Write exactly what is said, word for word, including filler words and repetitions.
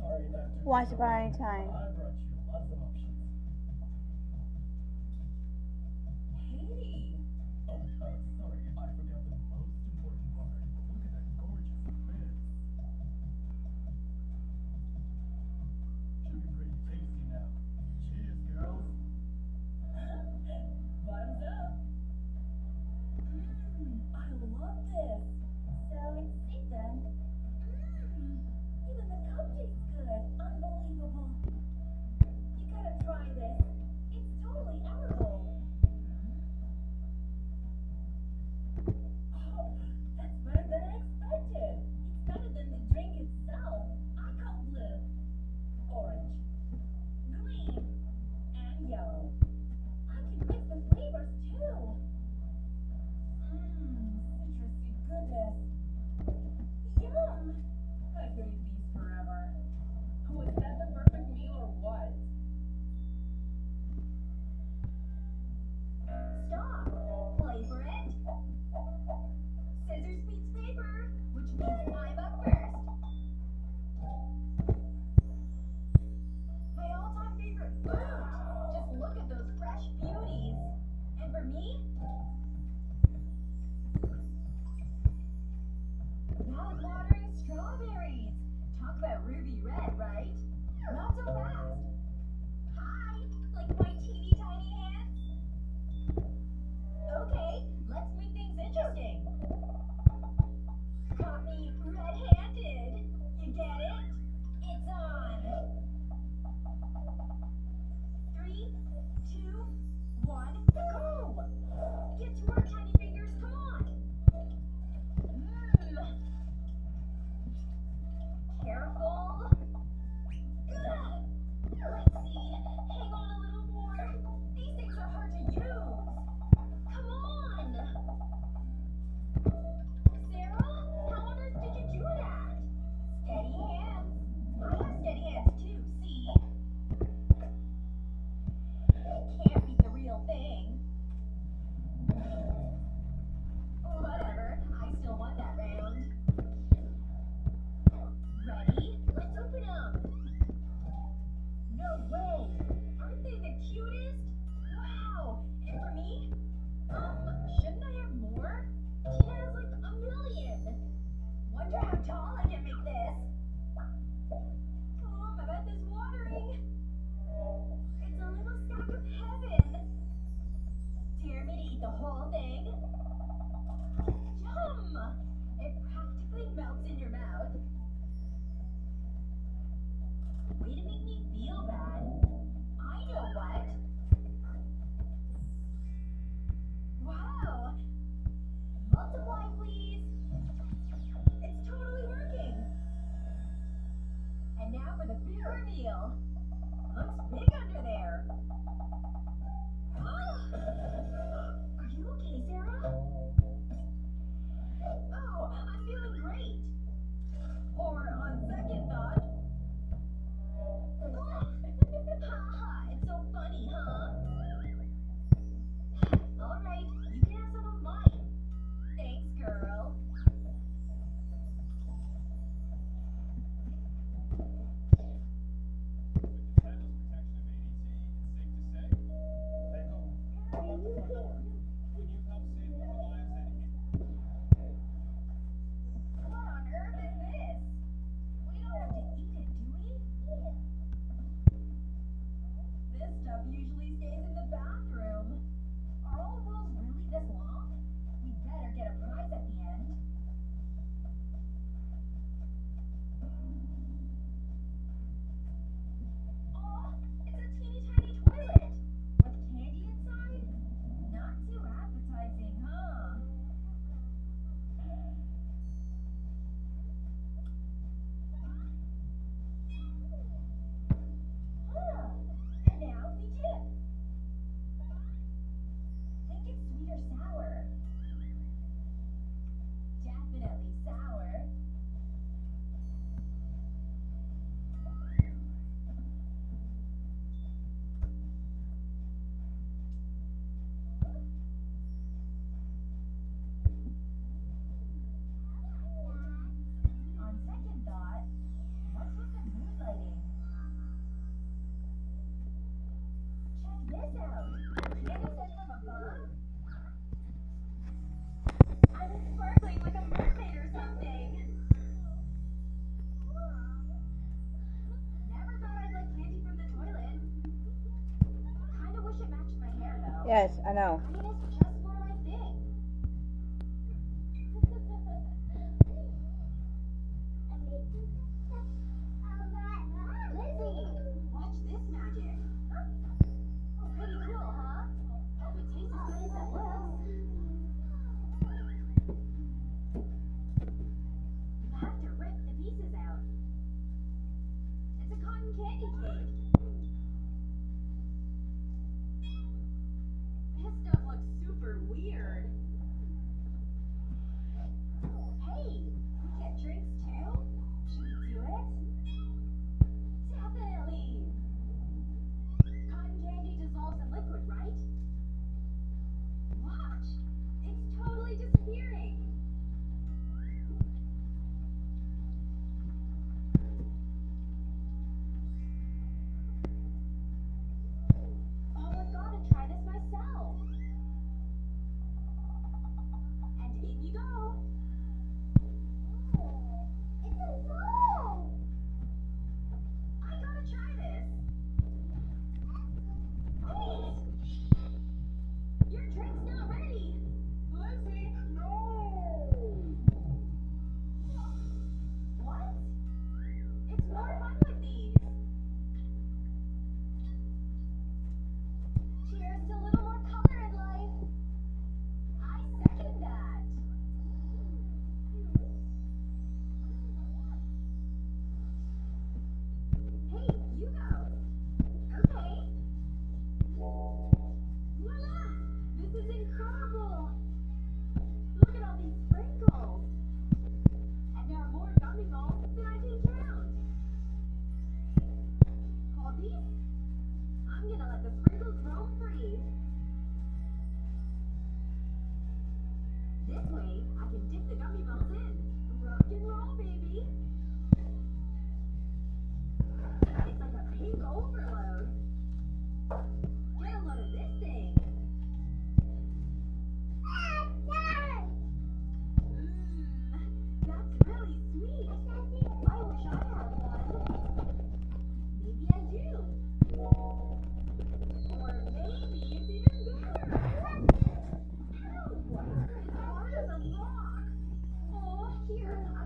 Once upon a time. What on earth is this? We don't have to eat Yes, I know. I mean, it's just more my thing. Lizzie, watch this magic. Oh, pretty cool, huh? Hope it tastes as good as it looks. You have to rip the pieces out. It's a cotton candy cake. This stuff looks super weird. Hey, we get drinks too? Should we do it? Definitely. Cotton candy dissolves in liquid, right? Watch, it's totally disappearing. Oh, I've got to try this myself. And in you go. It's dissolved. I gotta try this. Wait. Your drink's not ready. Lizzie, no. What? It's more fun with these. Cheers to a little more color in life. I second that. Hey, you go. Okay. Voila! This is incredible. Look at all these sprinkles. And there are more gummy balls than I can count. Hold these. I'm gonna let the sprinkles roam free. This way, I can dip the gummy balls in. Rock and roll, baby. It's like a pink overload. Get a load of this thing. Mmm, that's really sweet. I wish I had one. Maybe I do. Or maybe it's even better. Ow! It's hard as a rock. Oh, here,